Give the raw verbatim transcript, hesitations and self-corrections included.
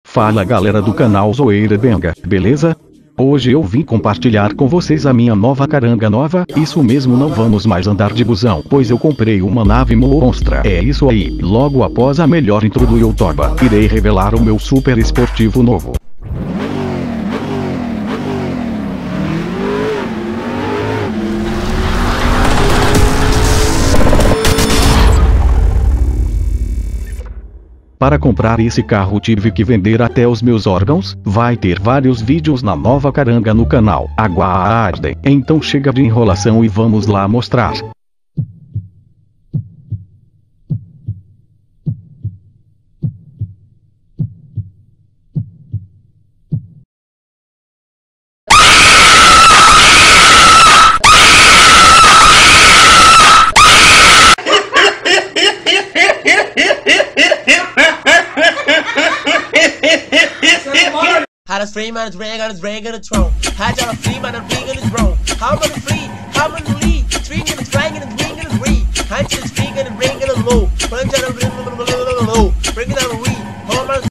Fala galera do canal Zoeira Benga, beleza? Hoje eu vim compartilhar com vocês a minha nova caranga nova. Isso mesmo, não vamos mais andar de busão, pois eu comprei uma nave monstra. É isso aí, logo após a melhor intro do YouTube, irei revelar o meu super esportivo novo. Para comprar esse carro tive que vender até os meus órgãos. Vai ter vários vídeos na nova caranga no canal. Aguardem. Então chega de enrolação e vamos lá mostrar. Had a free man, it's ring on his ring on the throne. Had a free man, and ring on his throne. How many free? How many lead? Three and it's ring and it's ring and it's re. Hands is ring and ring and low. Punch out a ring.